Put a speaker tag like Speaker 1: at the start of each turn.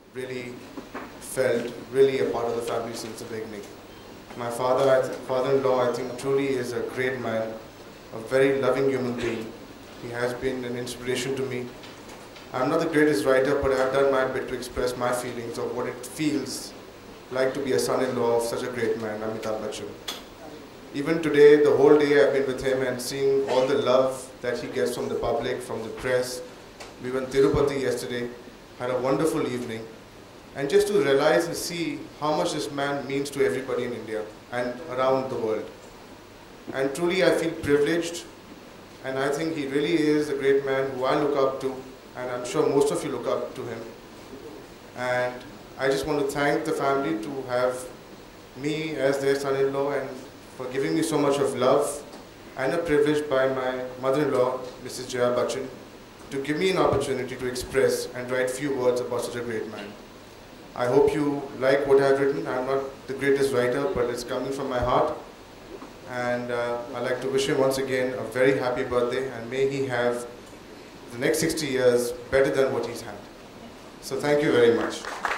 Speaker 1: really felt really a part of the family since the beginning. My father-in-law, I think, truly is a great man, a very loving human being. He has been an inspiration to me. I'm not the greatest writer, but I have done my bit to express my feelings of what it feels like to be a son-in-law of such a great man, Amitabh Bachchan. Even today, the whole day I've been with him and seeing all the love that he gets from the public, from the press. We were in Tirupati yesterday, had a wonderful evening. And just to realize and see how much this man means to everybody in India and around the world. And truly I feel privileged, and I think he really is a great man who I look up to, and I'm sure most of you look up to him. And I just want to thank the family to have me as their son-in-law and for giving me so much of love and a privilege by my mother-in-law, Mrs. Jaya Bachchan, to give me an opportunity to express and write few words about such a great man. I hope you like what I've written. I'm not the greatest writer, but it's coming from my heart. And I'd like to wish him once again a very happy birthday, and may he have the next 60 years better than what he's had. So thank you very much.